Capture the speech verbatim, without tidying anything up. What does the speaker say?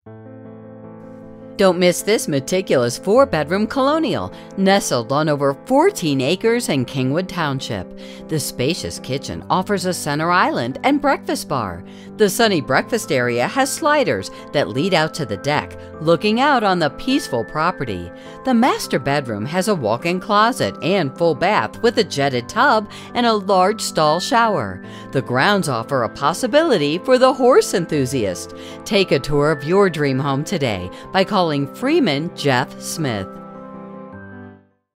Don't miss this meticulous four-bedroom colonial, nestled on over fourteen acres in Kingwood Township. The spacious kitchen offers a center island and breakfast bar. The sunny breakfast area has sliders that lead out to the deck, looking out on the peaceful property. The master bedroom has a walk-in closet and full bath with a jetted tub and a large stall shower. The grounds offer a possibility for the horse enthusiast. Take a tour of your dream home today by calling Freeman Jeff Smith.